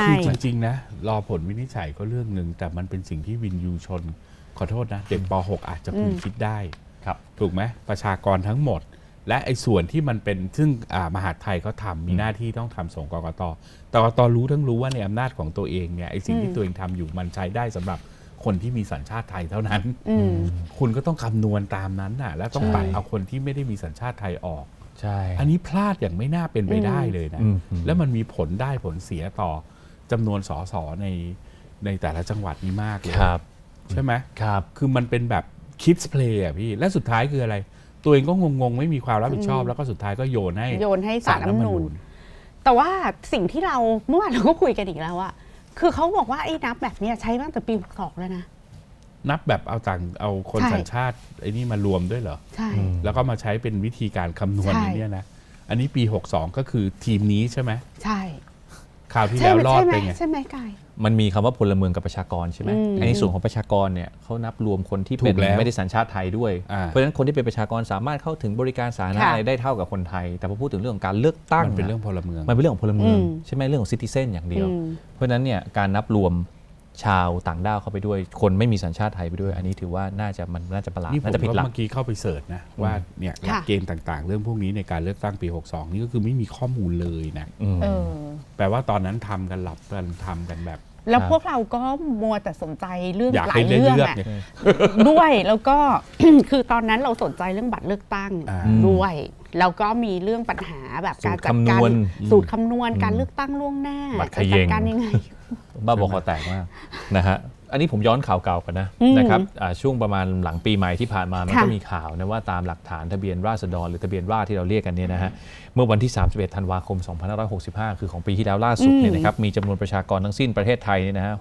คือจริงๆนะรอผลวินิจฉัยก็เรื่องหนึ่งแต่มันเป็นสิ่งที่วินยูชนขอโทษนะเด็กป .6 อาจจะพึงคิดได้ถูกไหมประชากรทั้งหมดและไอ้ส่วนที่มันเป็นซึ่งมหาดไทยเขาทำมีหน้าที่ต้องทำส่งกกต.แต่กกต.รู้ว่าในอำนาจของตัวเองเนี่ยไอ้สิ่งที่ตัวเองทำอยู่มันใช้ได้สำหรับคนที่มีสัญชาติไทยเท่านั้นคุณก็ต้องคำนวณตามนั้นน่ะแล้วต้องตัดเอาคนที่ไม่ได้มีสัญชาติไทยออกใช่อันนี้พลาดอย่างไม่น่าเป็นไปได้เลยนะแล้วมันมีผลได้ผลเสียต่อจำนวนสสในแต่ละจังหวัดนี้มากเลยใช่ไหมครับคือมันเป็นแบบkids play อ่ะพี่และสุดท้ายคืออะไรตัวเองก็งงไม่มีความรับผิดชอบแล้วก็สุดท้ายก็โยนให้ศาลรัฐธรรมนูญแต่ว่าสิ่งที่เราเมื่อวานเราก็คุยกันอีกแล้วอะคือเขาบอกว่าไอ้นับแบบนี้ใช้ตั้งแต่ปี62แล้วนะนับแบบเอาคนสัญชาติไอ้นี่มารวมด้วยเหรอใช่แล้วก็มาใช้เป็นวิธีการคำนวณนี้นะอันนี้ปี62ก็คือทีมนี้ใช่ไหมใช่ข่าวที่แล้วรอดไปไงใช่ไหมกายมันมีคำว่าพลเมืองกับประชากรใช่ไหมในส่วนของประชากรเนี่ยเขานับรวมคนที่เป็นไม่ได้สัญชาติไทยด้วยเพราะฉะนั้นคนที่เป็นประชากรสามารถเข้าถึงบริการสาธารณะอะไรได้เท่ากับคนไทยแต่พอพูดถึงเรื่องของการเลือกตั้งมันเป็นเรื่องพลเมืองมันเป็นเรื่องของพลเมืองใช่ไหมเรื่องของซิติเซนอย่างเดียวเพราะฉะนั้นเนี่ยการนับรวมชาวต่างด้าวเข้าไปด้วยคนไม่มีสัญชาติไทยไปด้วยอันนี้ถือว่าน่าจะประหลาดน่าจะผิดหลักเมื่อกี้เข้าไปเสิร์ชนะว่าเนี่ยหลักเกณฑ์ต่างๆเรื่องพวกนี้ในการเลือกตั้งปี62นี่ก็คือไม่มีข้อมูลเลยนะแปลว่าตอนนั้นทำกันหลับกันทำกันแบบแล้วพวกเราก็มัวแต่สนใจเรื่องหลายเรื่องอะด้วยแล้วก็ คือตอนนั้นเราสนใจเรื่องบัตรเลือกตั้งด้วยแล้วก็มีเรื่องปัญหาแบบการจัดการสูตรคำนวณการเลือกตั้งล่วงหน้าจัดการยังไงบ้าบอคอแตกมากนะฮะอันนี้ผมย้อนข่าวเก่ากันนะครับช่วงประมาณหลังปีใหม่ที่ผ่านมามันก็มีข่าวนะว่าตามหลักฐานทะเบียนราษฎรหรือทะเบียนราษฎรที่เราเรียกกันเนี่ยนะฮะเมื่อวันที่31ธันวาคม2565คือของปีที่แล้วล่าสุดเนี่ยนะครับมีจำนวนประชากรทั้งสิ้นประเทศไทยเนี่ยนะฮะ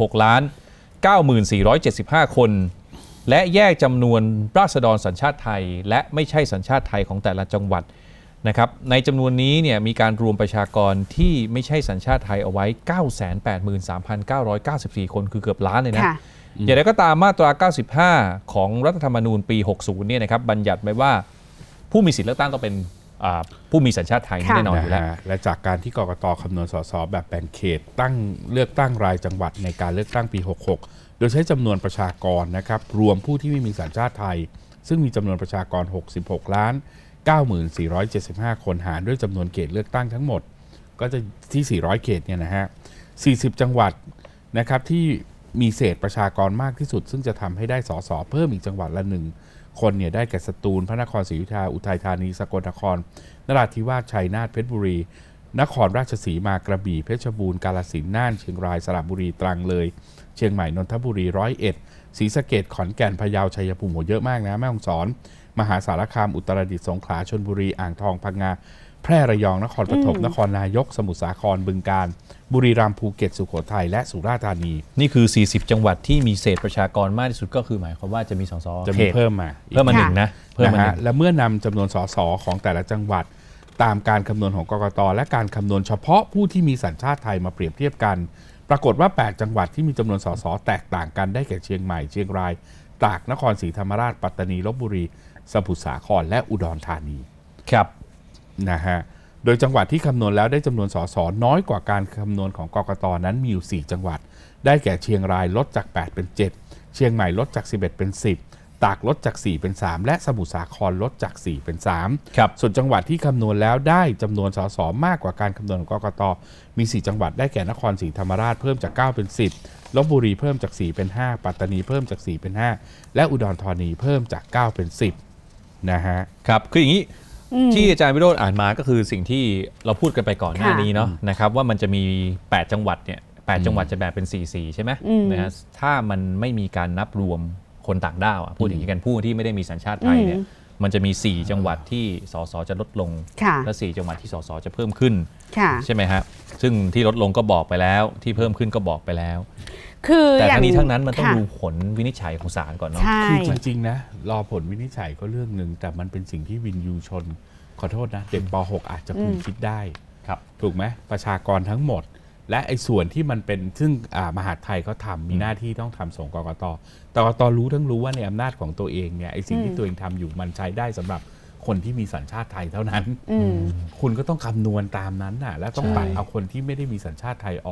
66,9475 คนและแยกจำนวนราษฎรสัญชาติไทยและไม่ใช่สัญชาติไทยของแต่ละจังหวัดนะครับในจำนวนนี้เนี่ยมีการรวมประชากรที่ไม่ใช่สัญชาติไทยเอาไว้ 983,994 คนคือเกือบล้านเลยนะอย่างไรก็ตามมาตรา 95 ของรัฐธรรมนูญปี 60 เนี่ยนะครับบัญญัติไว้ว่าผู้มีสิทธิเลือกตั้งก็เป็นผู้มีสัญชาติไทยแน่นอนอยู่แล้วและจากการที่กกต.คำนวณสสแบบแบ่งเขตตั้งเลือกตั้งรายจังหวัดในการเลือกตั้งปี 66 โดยใช้จำนวนประชากรนะครับรวมผู้ที่ไม่มีสัญชาติไทยซึ่งมีจำนวนประชากร 66,9475 คนหารด้วยจำนวนเขตเลือกตั้งทั้งหมดก็จะที่400เขตเนี่ยนะฮะ40จังหวัดนะครับที่มีเศษประชากรมากที่สุดซึ่งจะทำให้ได้สสเพิ่มอีกจังหวัดละ1คนเนี่ยได้แก่สตูลพระนครศรีอยุธยาอุทัยธานีสกลนครนราธิวาสชัยนาทเพชรบุรีนครราชสีมากระบี่เพชรบูรณ์กาฬสินธุ์น่านเชียงรายสระบุรีตรังเลยเชียงใหม่นนทบุรี101ศรีสะเกษขอนแก่นพะเยาชัยภูมิเยอะมากนะแม่ฮ่องสอนมหาสารคามอุตรดิตถ์สงขลาชลบุรีอ่างทองพังงาแพร่ระยองนครปฐมนครนายกสมุทรสาครบึงกาฬบุรีรัมย์ภูเก็ตสุโขทัยและสุราษฎร์ธานีนี่คือ40จังหวัดที่มีเศษประชากรมากที่สุดก็คือหมายความว่าจะมีสสจะมีเพิ่มมาหนึ่งนะเพิ่มมาหนึ่งและเมื่อนำจำนวนสสของแต่ละจังหวัดตามการคำนวณของกกต.และการคำนวณเฉพาะผู้ที่มีสัญชาติไทยมาเปรียบเทียบกันปรากฏว่า8จังหวัดที่มีจำนวนสสแตกต่างกันได้แก่เชียงใหม่เชียงรายตากนครศรีธรรมราชปัตตานีลพบุรีสมุทรสาครและอุดรธานีครับนะฮะโดยจังหวัดที่คำนวณแล้วได้จำนวนสสน้อยกว่าการคำนวณของกกต.นั้นมีอยู่4จังหวัดได้แก่เชียงรายลดจาก8เป็น7เชียงใหม่ลดจาก11เป็น10ตากลดจาก4เป็น3และสมุทรสาครลดจาก4เป็น3ครับส่วนจังหวัดที่คำนวณแล้วได้จำนวนสสมากกว่าการคำนวณของกกต.มี4จังหวัดได้แก่นครศรีธรรมราชเพิ่มจาก9เป็น10ลพบุรีเพิ่มจาก4เป็น5ปัตตานีเพิ่มจาก4เป็น5และอุดรธานีเพิ่มจาก9เป็น10นะฮะครับคืออย่างนี้ที่อาจารย์วิโรจน์อ่านมาก็คือสิ่งที่เราพูดกันไปก่อนหน้านี้เนาะนะครับว่ามันจะมี8จังหวัดเนี่ย8จังหวัดจะแบ่งเป็น4ใช่ไหมนะฮะถ้ามันไม่มีการนับรวมคนต่างด้าวพูดอย่างนี้กันผู้ที่ไม่ได้มีสัญชาติไทยเนี่ยมันจะมี4จังหวัดที่สสจะลดลงและ4จังหวัดที่สสจะเพิ่มขึ้นใช่ไหมฮะซึ่งที่ลดลงก็บอกไปแล้วที่เพิ่มขึ้นก็บอกไปแล้วแต่ทั้งนี้ทั้งนั้นมันต้องดูผลวินิจฉัยของศาลก่อนเนาะคือจริงๆนะรอผลวินิจฉัยก็เรื่องหนึ่งแต่มันเป็นสิ่งที่วินยูชนขอโทษนะเด็กป .6 อาจจะพึงคิดได้ถูกไหมประชากรทั้งหมดและไอ้ส่วนที่มันเป็นซึ่งมหาดไทยเขาทำมีหน้าที่ต้องทำส่งกกต.แต่กกต.รู้ว่าในอำนาจของตัวเองเนี่ยไอ้สิ่งที่ตัวเองทำอยู่มันใช้ได้สำหรับคนที่มีสัญชาติไทยเท่านั้นคุณก็ต้องคำนวณตามนั้นน่ะแล้วต้องตัดเอาคนที่ไม่ได้มีสัญชาติไทยออก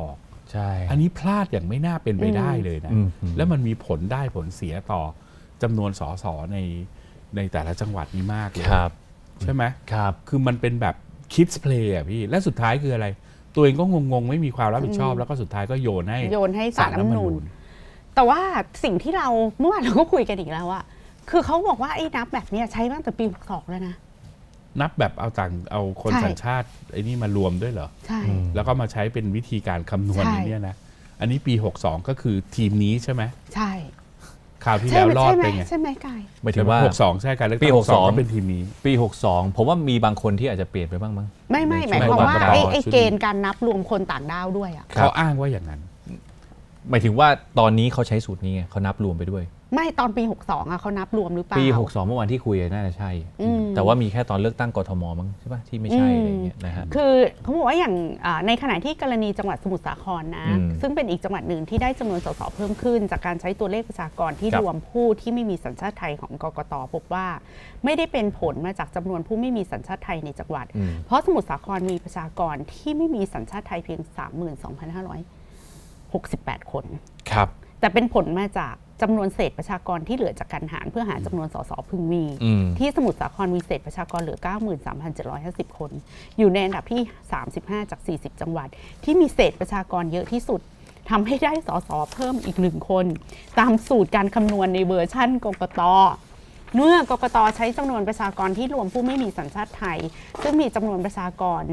ใช่อันนี้พลาดอย่างไม่น่าเป็นไปได้เลยนะแล้วมันมีผลได้ผลเสียต่อจำนวนสสในแต่ละจังหวัดนี้มากเลยใช่ไหมครับคือมันเป็นแบบkids play อ่ะพี่และสุดท้ายคืออะไรตัวเองก็งงๆไม่มีความรับผิดชอบแล้วก็สุดท้ายก็โยนให้ศาลรัฐธรรมนูญแต่ว่าสิ่งที่เราเมื่อวานเราก็คุยกันอีกแล้วอะคือเขาบอกว่าไอ้นับแบบนี้ใช้มาตั้งแต่ปี62แล้วนะนับแบบเอาคนสัญชาติไอ้นี่มารวมด้วยเหรอใช่แล้วก็มาใช้เป็นวิธีการคำนวณอย่างนี้นะอันนี้ปี62ก็คือทีมนี้ใช่ไหมใช่ข่าวที่แล้วรอดไปไงใช่ไหมกายหมายถึงว่า62ใช่การเลือกตั้งปี62 ก็เป็นทีมนี้ปี62ผมว่ามีบางคนที่อาจจะเปลี่ยนไปบ้างมั้งไม่หมายความว่าไอ้เกณฑ์การนับรวมคนต่างด้าวด้วยอะเขาอ้างว่าอย่างนั้นหมายถึงว่าตอนนี้เขาใช้สูตรนี้ไงเขานับรวมไปด้วยไม่ตอนปี62อะเขานับรวมหรือเปล่าปี62เมื่อวันที่คุยน่าจะใช่แต่ว่ามีแค่ตอนเลือกตั้งกทมมั้งใช่ป่ะที่ไม่ใช่อะไรเงี้ยนะฮะคือเขาบอกว่าอย่างในขณะที่กรณีจังหวัดสมุทรสาครนะซึ่งเป็นอีกจังหวัดหนึ่งที่ได้จำนวนสสเพิ่มขึ้นจากการใช้ตัวเลขประชากรที่รวมผู้ที่ไม่มีสัญชาติไทยของกกต.พบว่าไม่ได้เป็นผลมาจากจำนวนผู้ไม่มีสัญชาติไทยในจังหวัดเพราะสมุทรสาครมีประชากรที่ไม่มีสัญชาติไทยเพียง 32,568 คนครับแต่เป็นผลมาจากจำนวนเศษประชากรที่เหลือจากการหารเพื่อหาจำนวนสสพึงมีที่สมุทรสาครมีเศษประชากรเหลือ 93,750 คนอยู่ในอันดับที่35จาก40จังหวัดที่มีเศษประชากรเยอะที่สุดทำให้ได้สสเพิ่มอีก1คนตามสูตรการคำนวณในเวอร์ชั่นกกต.เมื่อกกต.ใช้จำนวนประชากรที่รวมผู้ไม่มีสัญชาติไทยซึ่งมีจำนวนประชากร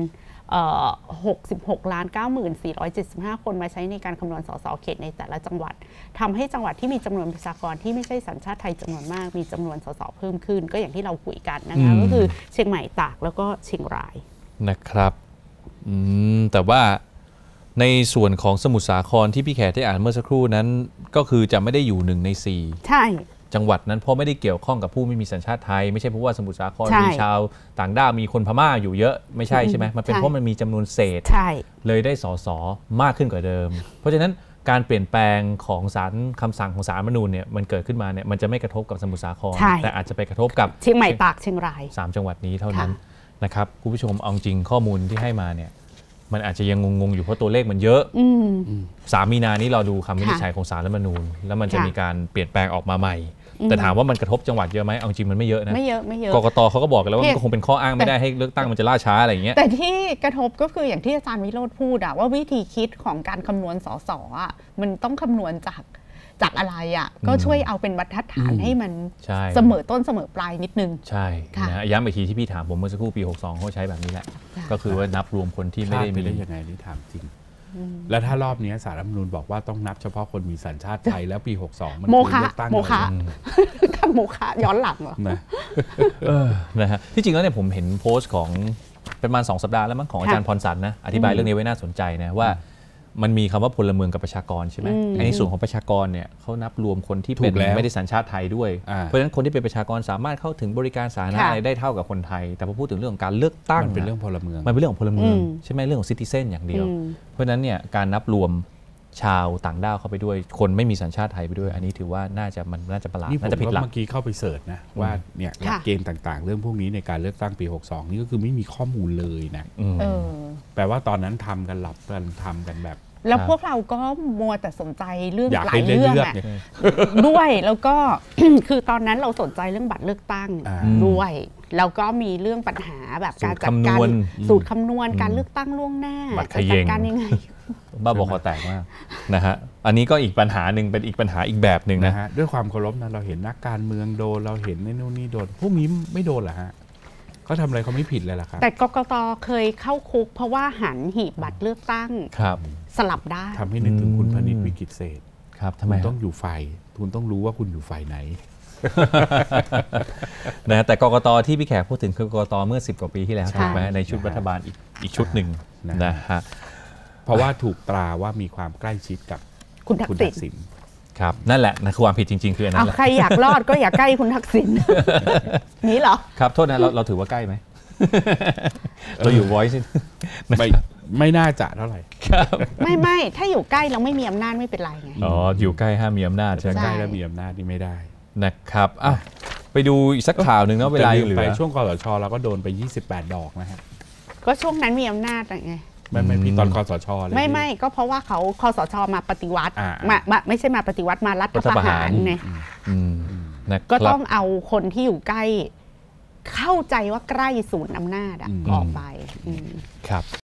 66,9475 คนมาใช้ในการคำนวณสสเขตในแต่ละจังหวัดทำให้จังหวัดที่มีจำนวนประชากรที่ไม่ใช่สัญชาติไทยจำนวนมากมีจำนวนสสเพิ่มขึ้นก็อย่างที่เราคุยกันนะคะก็คือเชียงใหม่ตากแล้วก็เชียงรายนะครับแต่ว่าในส่วนของสมุทรสาครที่พี่แขกได้อ่านเมื่อสักครู่นั้นก็คือจะไม่ได้อยู่1 ใน 4 ใช่จังหวัดนั้นเพราะไม่ได้เกี่ยวข้องกับผู้ไม่มีสัญชาติไทยไม่ใช่เพราะว่าสมุทรสาครมีชาวต่างด้าวมีคนพม่าอยู่เยอะไม่ใช่ใช่ไหมมันเป็นเพราะมันมีจำนวนเศษเลยได้สสมากขึ้นกว่าเดิมเพราะฉะนั้นการเปลี่ยนแปลงของศาลคำสั่งของศาลรัฐธรรมนูญเนี่ยมันเกิดขึ้นมาเนี่ยมันจะไม่กระทบกับสมุทรสาครแต่อาจจะไปกระทบกับเชียงใหม่ตากเชียงราย 3 จังหวัดนี้เท่านั้นนะครับคุณผู้ชมเอาจริงข้อมูลที่ให้มาเนี่ยมันอาจจะยังงงๆอยู่เพราะตัวเลขมันเยอะ3 มีนานี้เราดูคำวินิจฉัยของศาลรัฐธรรมนูญแล้วมันจะมีการเปลี่ยนแปลงออกมาใหม่แต่ถามว่ามันกระทบจังหวัดเยอะไหมเอาจริงมันไม่เยอะนะไม่เยอะกกตเขาก็บอกกันแล้วว่ามันก็คงเป็นข้ออ้างไม่ได้ให้เลือกตั้งมันจะล่าช้าอะไรอย่างเงี้ยแต่ที่กระทบก็คืออย่างที่อาจารย์วิโรจน์พูดอะว่าวิธีคิดของการคำนวณสสอะมันต้องคำนวณจากอะไรอะก็ช่วยเอาเป็นบรรทัดฐานให้มันเสมอต้นเสมอปลายนิดนึงใช่นะย้ำอีกทีที่พี่ถามผมเมื่อสักครู่ปี62เขาใช้แบบนี้แหละก็คือว่านับรวมคนที่ไม่ได้มีได้ยังไงนี่ถามจริงแล้วถ้ารอบนี้ศาลรัฐธรรมนูญบอกว่าต้องนับเฉพาะคนมีสัญชาติไทยแล้วปี62มันโมฆะโมฆะทำโมฆะย้อนหลังเหรอนะฮะที่จริงแล้วเนี่ยผมเห็นโพสต์ของประมาณ2 สัปดาห์แล้วมั้งของอาจารย์พรสันนะอธิบายเรื่องนี้ไว้น่าสนใจนะว่ามันมีคำว่าพลเมืองกับประชากรใช่ไหมในส่วนของประชากรเนี่ยเขานับรวมคนที่เป็นไม่ได้สัญชาติไทยด้วยเพราะฉะนั้นคนที่เป็นประชากรสามารถเข้าถึงบริการสาธารณะอะไรได้เท่ากับคนไทยแต่พอพูดถึงเรื่องของการเลือกตั้งมันเป็นเรื่องพลเมืองมันเป็นเรื่องของพลเมืองใช่ไหมเรื่องของซิติเซนอย่างเดียวเพราะฉะนั้นเนี่ยการนับรวมชาวต่างด้าวเข้าไปด้วยคนไม่มีสัญชาติไทยไปด้วยอันนี้ถือว่าน่าจะประหลาดน่าจะผิดหลักเมื่อกี้เข้าไปเสิร์ชนะว่าเนี่ยหลักเกณฑ์ต่างๆเรื่องพวกนี้ในการเลือกตั้งปี62นี่ก็คือไม่มีข้อมูลเลยนะแปลว่าตอนนั้นทำกันหลับกันทำกันแบบแล้วพวกเราก็มัวแต่สนใจเรื่องหลายเรื่องอะด้วยแล้วก็ คือตอนนั้นเราสนใจเรื่องบัตรเลือกตั้งด้วยแล้วก็มีเรื่องปัญหาแบบการจัดการสูตรคำนวณการเลือกตั้งล่วงหน้าจัดการยังไงบ้าบอคอแตกมากนะฮะอันนี้ก็อีกปัญหาหนึ่งเป็นอีกปัญหาอีกแบบหนึ่งนะฮะด้วยความเคารพนะเราเห็นนักการเมืองโดนเราเห็นในนู่นนี่โดนพวกนี้ไม่โดนเหรอฮะเขาทำอะไรเขาไม่ผิดเลยล่ะครับแต่กกต.เคยเข้าคุกเพราะว่าหันหีบบัตรเลือกตั้งสลับได้ทำให้นึกถึงคุณพนิษฐ์วิกิตเศษครับทำไมต้องอยู่ฝ่ายคุณต้องรู้ว่าคุณอยู่ฝ่ายไหนนะแต่กกต.ที่พี่แขกพูดถึงคือกกต.เมื่อ10 กว่าปีที่แล้วถูกไหมในชุดรัฐบาลอีกชุดหนึ่งนะฮะเพราะว่าถูกตราว่ามีความใกล้ชิดกับคุณทักษิณครับนั่นแหละนะคือความผิดจริงๆคืออันนั้นแหละใครอยากรอดก็อย่าใกล้คุณทักษิณนี้เหรอครับโทษนะเราถือว่าใกล้ไหมเราอยู่ voice ไม่น่าจะเท่าไหร่ไม่ถ้าอยู่ใกล้เราไม่มีอำนาจไม่เป็นไรไงอ๋ออยู่ใกล้ห้ามมีอำนาจใช่ไหมใกล้แล้วมีอำนาจนี่ไม่ได้นะครับไปดูอีกสักข่าวหนึ่งเนาะเวลาเหลือไปช่วงกสชเราก็โดนไป28 ดอกนะฮะก็ช่วงนั้นมีอำนาจไงไม่มีตอนคสชเลยไม่ก็เพราะว่าเขาคสชมาปฏิวัติไม่ใช่มาปฏิวัติมารัฐประหารไงก็ต้องเอาคนที่อยู่ใกล้เข้าใจว่าใกล้ศูนย์อำนาจออกไปครับ